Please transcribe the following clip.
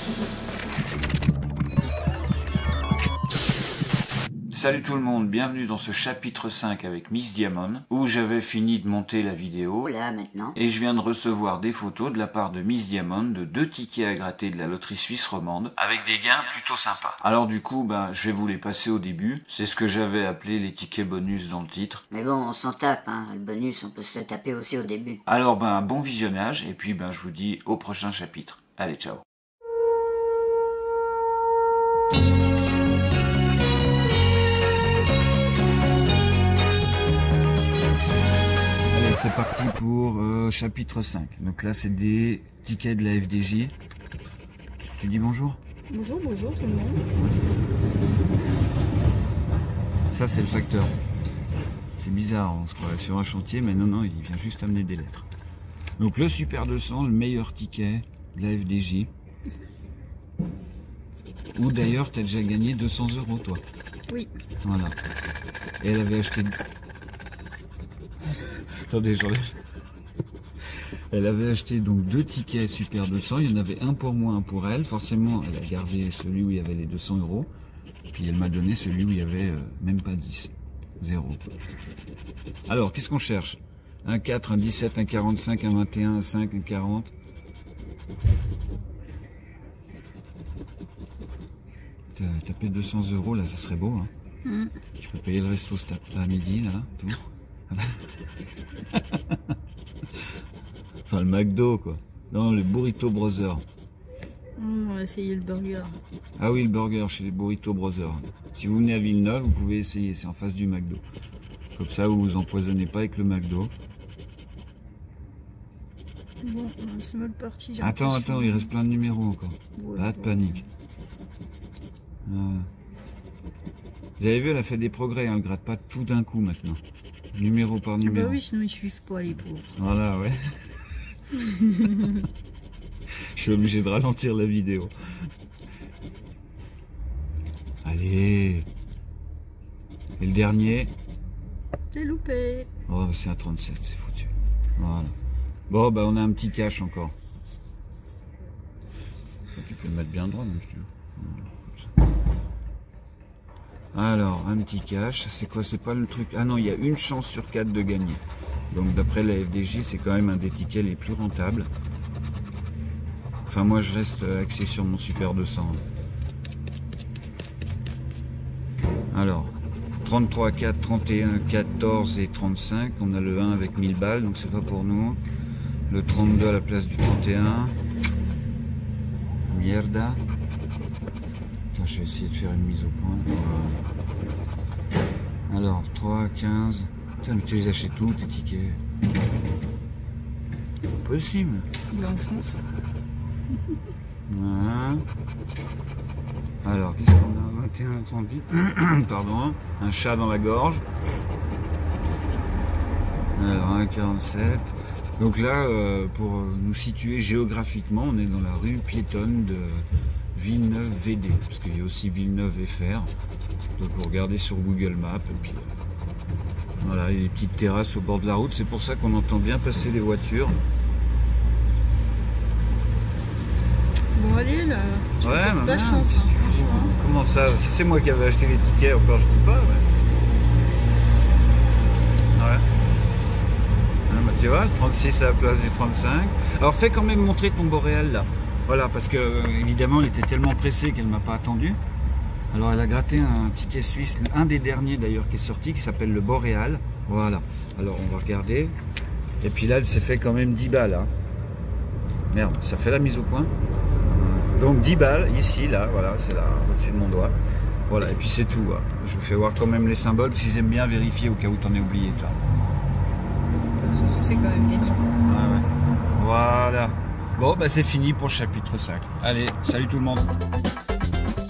Salut tout le monde, bienvenue dans ce chapitre 5 avec Miss Diamond, où j'avais fini de monter la vidéo. Là maintenant. Et je viens de recevoir des photos de la part de Miss Diamond de 2 tickets à gratter de la loterie suisse romande, avec des gains plutôt sympas. Alors du coup, je vais vous les passer au début. C'est ce que j'avais appelé les tickets bonus dans le titre. Mais bon, on s'en tape, hein. Le bonus, on peut se le taper aussi au début. Alors bon visionnage, et puis je vous dis au prochain chapitre. Allez, ciao. C'est parti pour chapitre 5. Donc là, c'est des tickets de la FDJ. Tu dis bonjour? Bonjour tout le monde. Ça, c'est le facteur. C'est bizarre, on se croirait sur un chantier, mais non, il vient juste amener des lettres. Donc le Super 200, le meilleur ticket de la FDJ. Ou d'ailleurs, tu as déjà gagné 200 €, toi. Oui. Voilà. Et elle avait acheté... Attendez, j'enlève. Elle avait acheté donc 2 tickets Super 200, il y en avait un pour moi, un pour elle. Forcément, elle a gardé celui où il y avait les 200 €. Puis elle m'a donné celui où il y avait même pas 10. 0. Alors, qu'est-ce qu'on cherche? Un 4, un 17, un 45, un 21, un 5, un 40. Taper 200 € là, ça serait beau. Hein. Tu peux payer le resto à midi, là, tout. Enfin, le McDo, quoi. Non, le Burrito Brothers. On va essayer le burger. Ah oui, le burger chez les Burrito Brothers. Si vous venez à Villeneuve, vous pouvez essayer. C'est en face du McDo. Comme ça, vous vous empoisonnez pas avec le McDo. Bon, c'est mal parti. Attends, il reste plein de numéros encore. Ouais, Pas de panique. Vous avez vu, elle a fait des progrès. Elle ne gratte pas tout d'un coup maintenant. Numéro par numéro. Bah oui, sinon ils suivent pas les pauvres. Voilà, ouais. Je suis obligé de ralentir la vidéo. Allez. Et le dernier? C'est loupé. Oh, c'est un 37, c'est foutu. Voilà. Bon, on a un petit cash encore. Tu peux le mettre bien droit, monsieur. Alors, un petit cash, c'est quoi? C'est pas le truc... Ah non, il y a une chance sur 4 de gagner. Donc d'après la FDJ, c'est quand même un des tickets les plus rentables. Enfin, moi, je reste axé sur mon Super 200. Alors, 33, 4, 31, 14 et 35. On a le 1 avec 1000 balles, donc c'est pas pour nous. Le 32 à la place du 31. Mierda. Je vais essayer de faire une mise au point. Alors, 3, 15. Putain, mais tu les achètes où tes tickets? Possible. Il est en France. Voilà. Alors, qu'est-ce qu'on a? 21, 38. Pardon. Un chat dans la gorge. Alors, 1, 47. Donc là, pour nous situer géographiquement, on est dans la rue piétonne de Villeneuve VD, parce qu'il y a aussi Villeneuve FR. Donc vous regardez sur Google Maps, et puis voilà, il y a des petites terrasses au bord de la route, c'est pour ça qu'on entend bien passer les voitures. Bon allez là, tu ouais, as pas de chance, hein, franchement. Comment ça? Si c'est moi qui avais acheté les tickets, encore je dis pas. Ouais. Tu vois, le 36 à la place du 35. Alors fais quand même montrer ton boréal là. Voilà, parce que évidemment elle était tellement pressée qu'elle m'a pas attendu. Alors elle a gratté un ticket suisse, un des derniers d'ailleurs qui est sorti, qui s'appelle le Boréal. Voilà. Alors on va regarder. Et puis là elle s'est fait quand même 10 balles. Hein. Merde, ça fait la mise au point. Donc 10 balles ici, là, voilà, c'est là, au-dessus de mon doigt. Voilà, et puis c'est tout. Hein. Je vous fais voir quand même les symboles, parce qu'ils aiment bien vérifier au cas où t'en aies oublié, toi. De toute façon, c'est quand même gagné. Ah ouais. Voilà. Bon, c'est fini pour le chapitre 5. Allez, salut tout le monde.